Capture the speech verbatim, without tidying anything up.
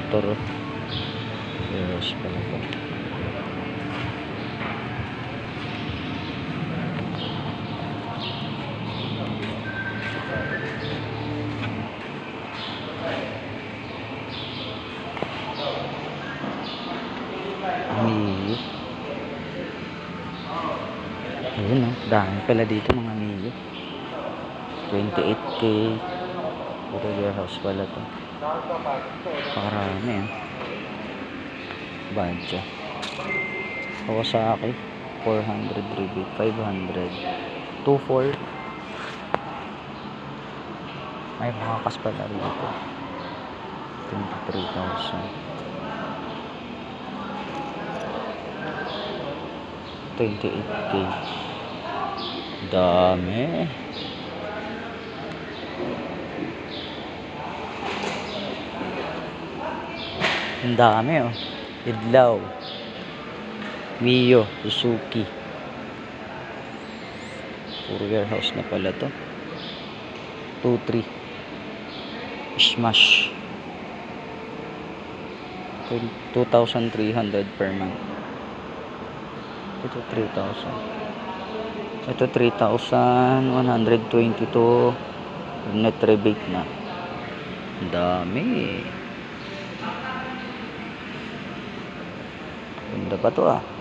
motor. Yes, pala po. Mio. Ayun, no? Dami pala dito mga Mio. twenty-eight K. Puro warehouse pala to. Pakarami, eh. Badja. Kawasaki. four hundred rebate. five hundred. two four. May makakas pala dito. twenty-three thousand. twenty-eight K. Dami. Ang dami, oh. Idlaw. Mio. Suzuki. Puro warehouse na pala to. two three. Smash. two thousand three hundred per month. Ito three thousand. Ito three thousand one hundred twenty-two. Net rebate na. Ang dami. Ganda pa to, ah.